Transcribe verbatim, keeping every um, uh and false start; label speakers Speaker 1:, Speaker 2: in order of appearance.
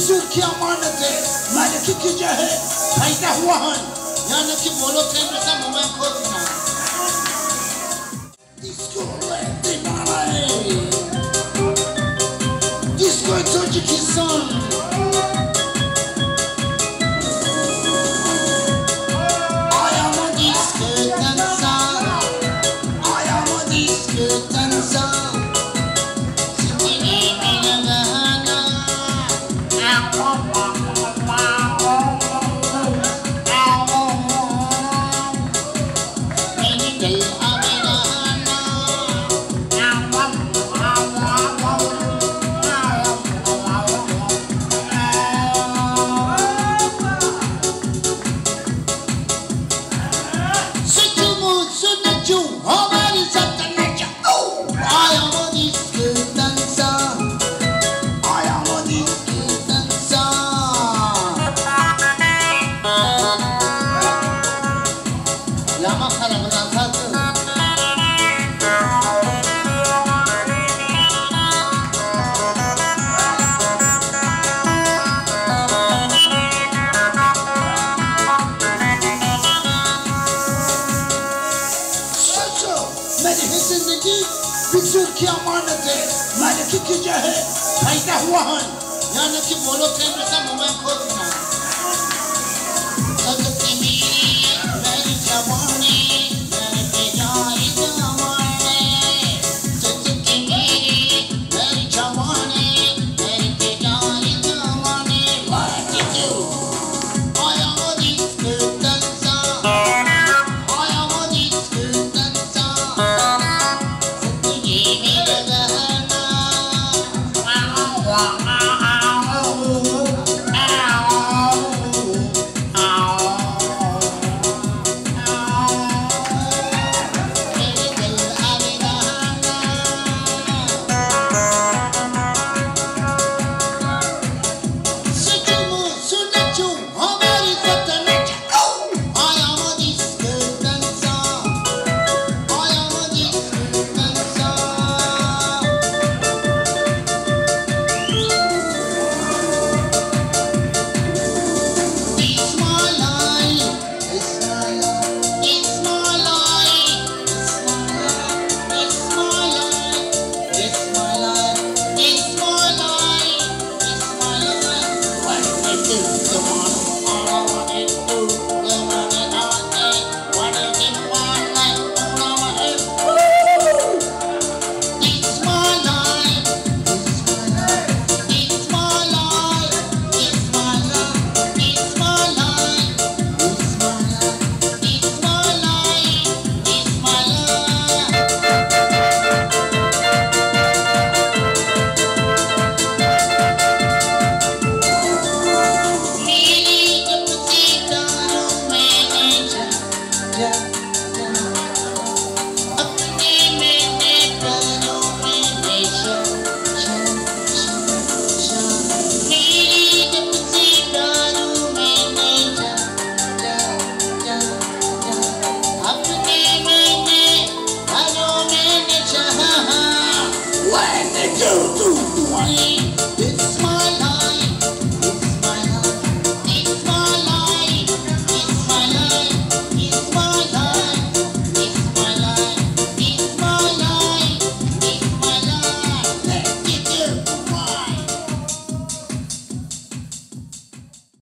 Speaker 1: बिजुर की अमानत है मालिक की जो है फायदा हुआ है यानी कि बोलो थे ऐसा मोमेंट को ना इसको लेते नाराए इसको सोच किसान आया मोदी इसके तंसा आया मोदी इसके तंसा बिजुर की अमानत है मालिक की जो है फायदा हुआ है यानी कि बोलो थे ऐसा मोमेंट को